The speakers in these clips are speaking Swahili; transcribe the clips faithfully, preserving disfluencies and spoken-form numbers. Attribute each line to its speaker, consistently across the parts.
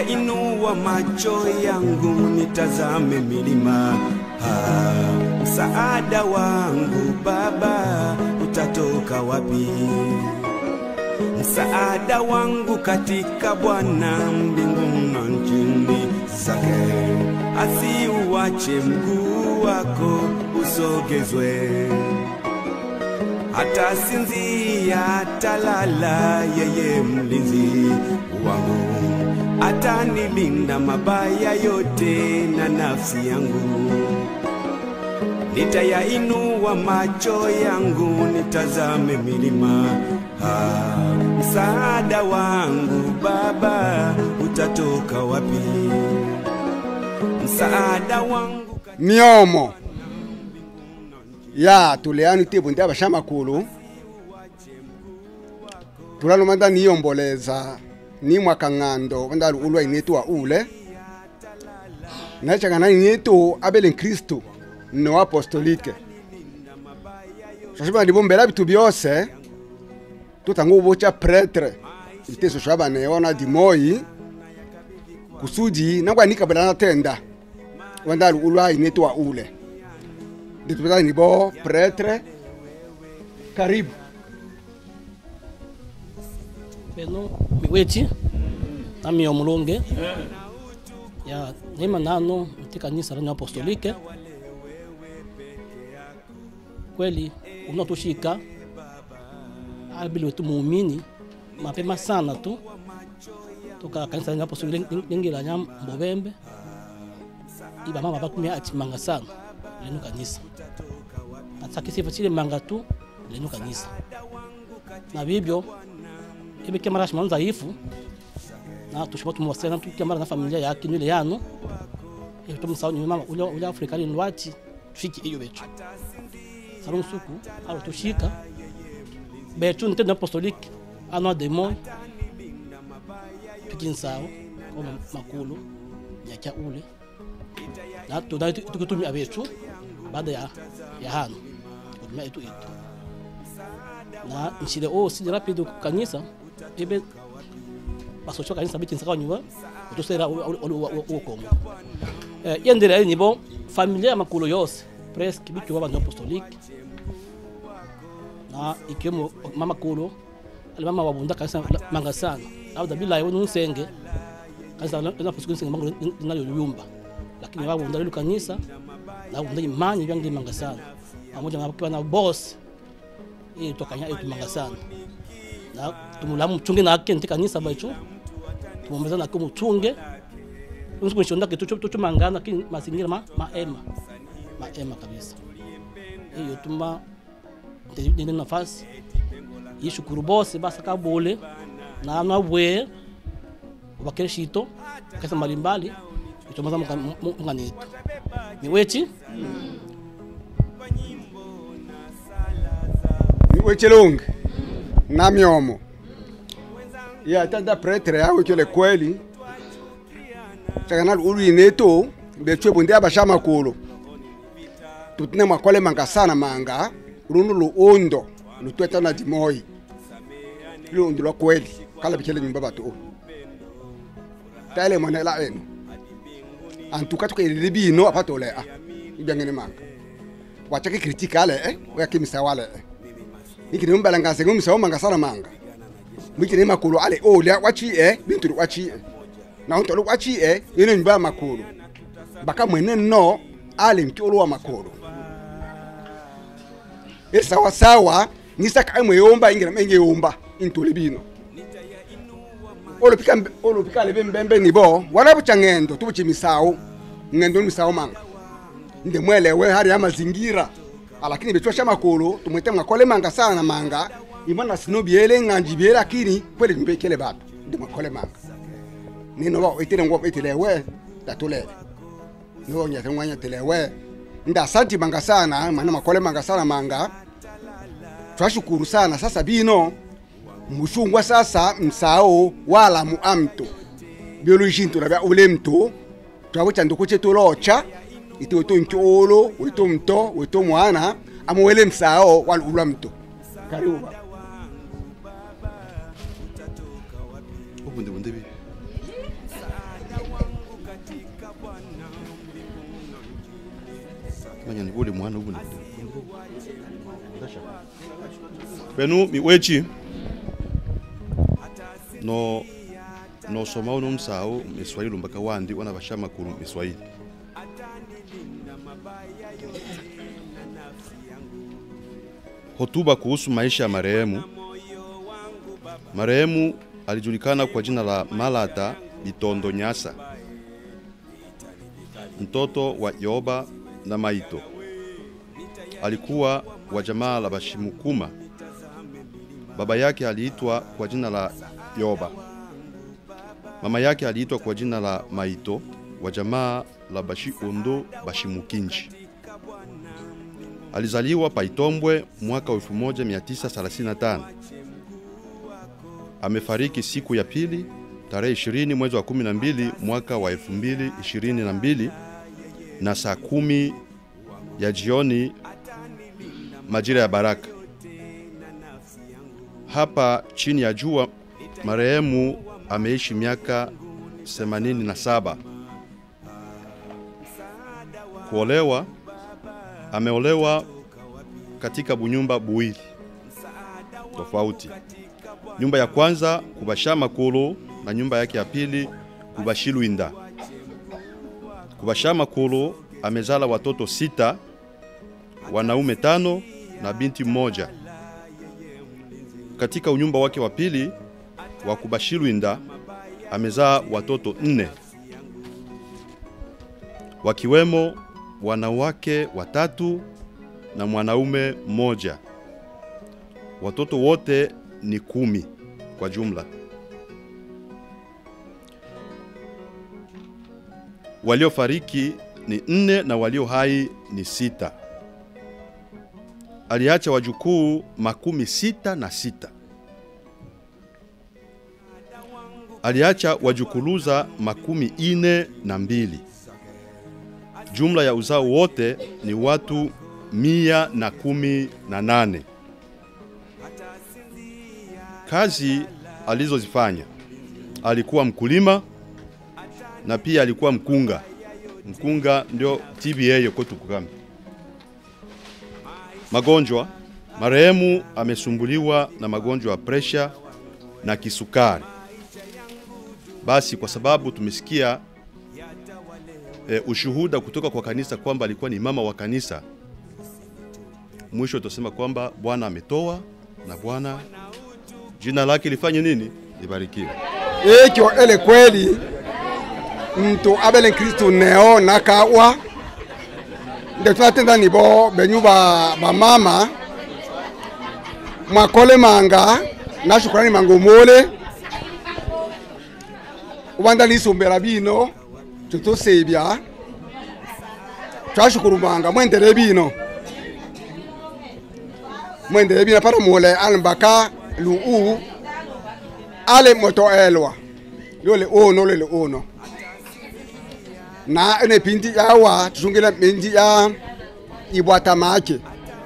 Speaker 1: Nitayainua macho yangu nitazame milima, ha, msaada wangu Baba utatoka wapi? Msaada wangu katika Bwana mbinguni na nchini zake. Asiuache mguu wako usogezwe, hata sinzia talala, yeye mlinzi wangu atanilinda mabaya yote na nafsi yangu. Nitayainua macho yangu nitazame milima, ha, msaada wangu Baba utatoka wapi? Msaada wangu
Speaker 2: miomo ya tuleani tibu ndi abashamakulu tulalo manda niyomboleza ni mwakangando bandalu ulwa inetu wa ule na changana inetu abele Kristo no apostolike shashima ndibombela bitu byose tutangu bocha pretre iteso shaba neona dimoi kusudi nangwa nikabela na tenda bandalu ulwa inetu wa ule ditupita nibo pretre karibu
Speaker 3: Beno miweti na miomulonge ya nema nano mtika kanisa la apostolike. Kweli unatoshika abili wetu muumini mapema sana tu toka kanisa la apostolike ngila nyam mbobembe iba mama bakumia atimanga sana lenu kanisa atakisifa chile manga tu lenu kanisa na bibyo ebe kemara shimanza ifu na tushobora tumwasena tukemara na familia yake nile yano ebe tumsawo ni mama ule ule Afrika ni nwati tushiki iyo betu salon suku alo tushika betu ntende apostolique ano demo tukinsawo kama makulu nyakia ule na tudai tukutumi abetu baada ya ya hano kumia itu itu na nshile o si rapido kanisa ebe basochoka kanisa bitinsa kwa nyuwa utosera o komo eh yendele ni bon familia makulu yose presque bitu baba apostolique na ikemo mama kulo ali mama wabunda kanisa manga sana au dabila yo nusenge kanisa na apostolique manga nalo yumba lakini wao ndalo kanisa na wao ndani imani yangu manga sana pamoja na kwa na boss hii tokanya yetu manga sana na tumulamu mchunge na kente kanisa baicho tumomeza na kumu chunge unsiku shonda kitu chocho chocho mangana lakini mazingira ma maema maema kabisa hiyo tumba ndio nafasi yishukuru boss basa kabole na na bwe bakeshito kasa mbalimbali tumaza mkanito miweti
Speaker 2: miweti longe na miomo ya tanda pretre yawe kile kweli chakana ulu ineto betwe bonde abashama kolo tutine makole manga sana manga runu lu ondo lutweta na dimoi lu ondo lo kweli kala bikele nyumba batu tale monela eno antuka tukele bino apatole a ibangene manga wachake kritikale eh yakimisa wale eh ikini mbalanga sengu misa manga sana manga mikini makulu ale olia wachi eh bintu wachi na onto wachi eh yene nyumba makulu baka mwene no ale mtolo wa makulu esa wasawa nisaka amwe yomba ingira menge yomba intole bino olo pika olo pika lebe mbembe nibo wala buchangendo tubuchi misao ngendo misao manga nde mwelewe hari ya mazingira lakini betosha makolo tumwete makole manga sana manga imana sinobiele nganjibiele lakini kweli mbekele batu nde makole manga nino ba itire ngwa itelewe datole no nya tengwanya telewe nda santi manga sana maana makole manga sana manga twashukuru sana sasa bino mushungwa sasa msao wala muamto biology ntura ule mto twabucha ndukuche tulocha ito ito ncholo ito mto ito mwana amwele msao walula mto karibu
Speaker 4: ubunde bunde bi Manya ngule mwana ubu. Benu miwechi no no soma uno msao miswahili mpaka wandi wana bashama kuru miswahili. Hotuba kuhusu maisha ya marehemu. Marehemu alijulikana kwa jina la Malata Bitondo Nyasa, mtoto wa Yoba na Maito. Alikuwa wa jamaa la Bashimukuma. Baba yake aliitwa kwa jina la Yoba. Mama yake aliitwa kwa jina la Maito, wa jamaa la Bashiondo Bashimukinji. Alizaliwa Paitombwe mwaka elfu moja mia tisa thelathini na tano. Amefariki siku ya pili tarehe ishirini mwezi wa kumi na mbili mwaka wa elfu mbili ishirini na mbili na saa kumi ya jioni majira ya baraka. Hapa chini ya jua marehemu ameishi miaka themanini na saba. Kuolewa, ameolewa katika bunyumba buwili tofauti. Nyumba ya kwanza kubashama kulu na nyumba yake ya pili kubashilwinda. Kubashama kulu amezala watoto sita, wanaume tano na binti mmoja. Katika unyumba wake wa pili wa kubashilwinda amezaa watoto nne, wakiwemo wanawake watatu na mwanaume mmoja. Watoto wote ni kumi kwa jumla. Walio fariki ni nne na walio hai ni sita. Aliacha wajukuu makumi sita na sita. Aliacha wajukuluza makumi ine na mbili. Jumla ya uzao wote ni watu mia na kumi na nane. Kazi alizozifanya, alikuwa mkulima na pia alikuwa mkunga. Mkunga ndio T B A yokotu kukami. Magonjwa, marehemu amesumbuliwa na magonjwa ya presha na kisukari. Basi kwa sababu tumesikia e, ushuhuda kutoka kwa kanisa kwamba alikuwa ni mama wa kanisa, mwisho tutasema kwamba Bwana ametoa na Bwana jina lake lifanye nini? Libarikiwe.
Speaker 2: Ekyo ele kweli mtu abele Kristo neo nakawa nde tunatenda nibo benyu ba, ba mama mwakole manga na shukrani mangomole ubanda lisumbera bino tutosebya twashukuru manga mwendele bino mwendele bino para mole almbaka luu ale moto elwa lole ono lole ono na ene pindi yawa tuzungela pindi ya ibwata make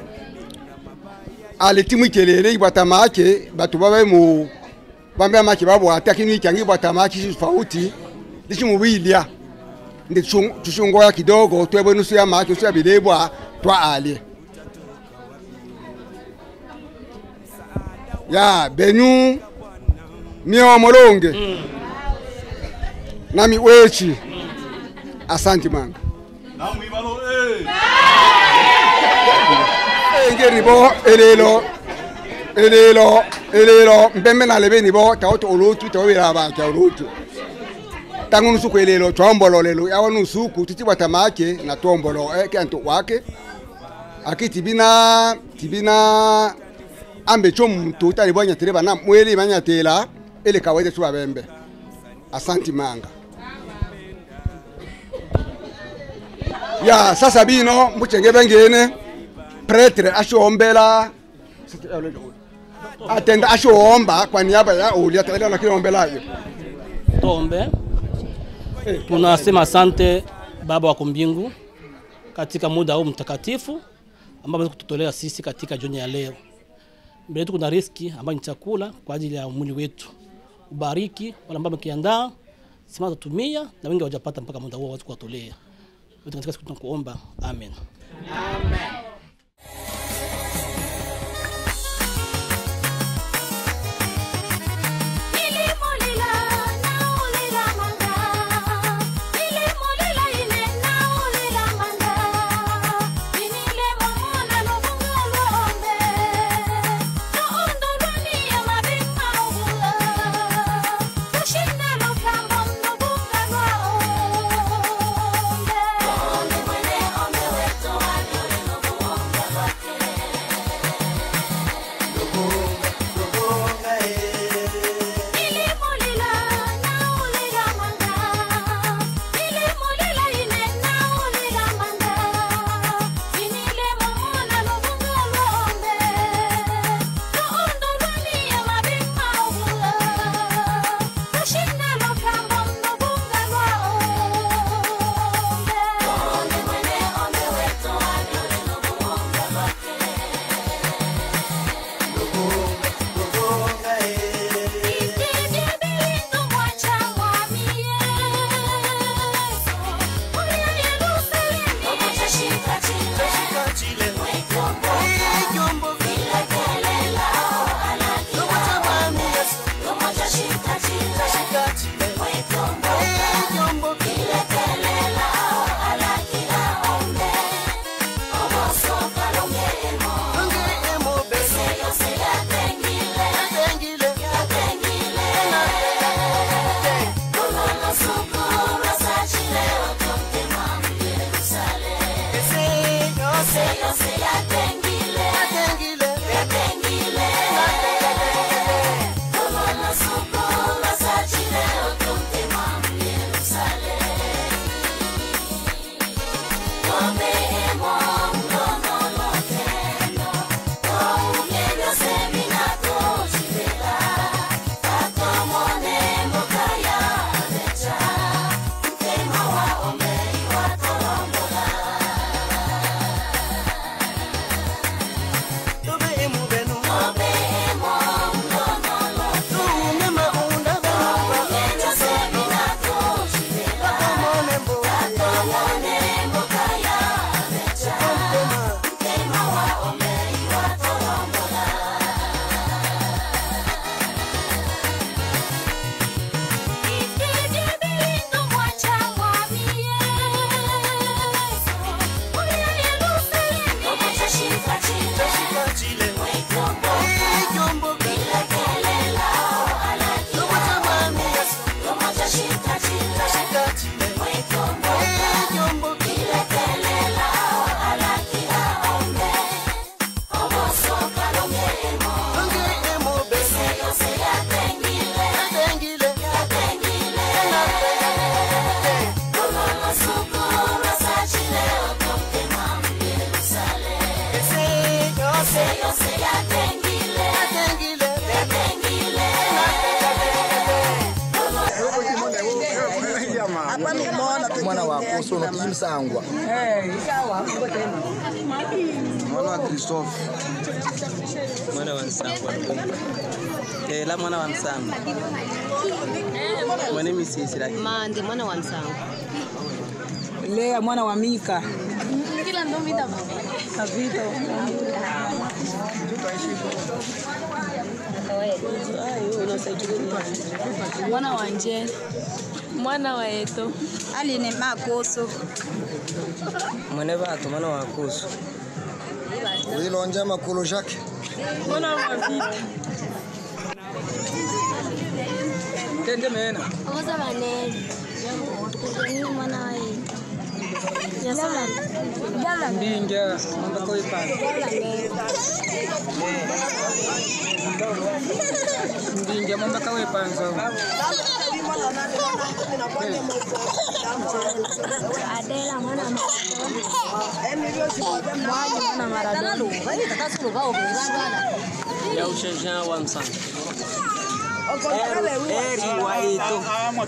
Speaker 2: ale timu kelele ibwata make batu babe mu bambe make babo atakini kyangi ibwata make tofauti lichi mubilia ndi tushungo ya kidogo twebwe nusu ya make usu ya bidebwa twa ale ya benyu mio molonge mm. nami wechi mm. Asante manga
Speaker 4: Namu ibalo eh
Speaker 2: ngeri bo elelo elelo elelo mbembe na lebe ni bo tawoto olotu tawira ba ta olotu tangu nusuku elelo twombolo lelo yawo nusuku titibwa tamake na tombolo eh kanto wake akiti bina tibina ambe chomu tutali bwanya tereba na mweli banya tela ele kawaida tuwa bembe. Asante manga ya sasa bino mbuchenge bengene pretre ashombela atenda ashomba kwa niaba ya ulia tawela na kiombela hiyo
Speaker 3: tombe. Tunasema asante Baba wa mbingu katika muda huu mtakatifu ambao umeweza kututolea sisi katika jioni ya leo. Mbele yetu kuna riski ambayo ni chakula kwa ajili ya mwili wetu. Ubariki wale ambao mkiandaa sima tutumia na wengi hawajapata mpaka muda huo watu kuwatolea. Wote katika siku tunakuomba. Amen. Amen.
Speaker 5: Mwana wa Koso no kimsangwa. Eh, sawa, ngo tena. Mwana wa Christophe.
Speaker 6: Mwana wa Nsangwa. Eh, la mwana wa Nsangwa. Mwana misisi la.
Speaker 7: Mandi mwana wa Nsangwa.
Speaker 8: Lea mwana wa Mika.
Speaker 7: Kila ndo mida mama.
Speaker 8: Avito.
Speaker 7: Mwana wa Nje. Mwana wa Eto.
Speaker 9: Ali ni Makoso.
Speaker 6: Mwana bato mwana wa Koso.
Speaker 5: Wilo njema kulo Jacques.
Speaker 8: Mwana wa Vita. Tende mena.
Speaker 7: Oza baneli. Ni mwana wa Eto. Yasala. Gala.
Speaker 8: Ndinga mamba ko ipana. Ndinga mamba ko ipana.
Speaker 7: Adela mwana wa mwana Maradona.
Speaker 6: Ya ushaja wa Msanga. Eri wa Eto.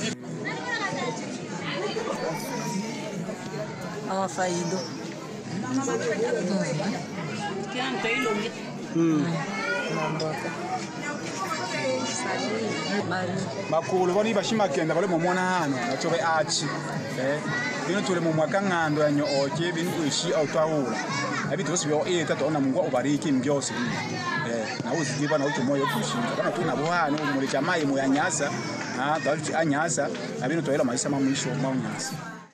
Speaker 8: Ama Faido.
Speaker 6: Hmm.
Speaker 10: Makulu boni bashimakenda bale momona hano nachobe achi eh bino tule mu mwaka ngando yanyo oje bino kuishi autawula abi tusi byo eta tona Mungu ubariki mbyose eh na uzidiba na utu moyo kushinga bana tuna buhano muri chamayi mu yanyasa ah tawiti anyasa abino toyela maisha mamwisho maunyasa.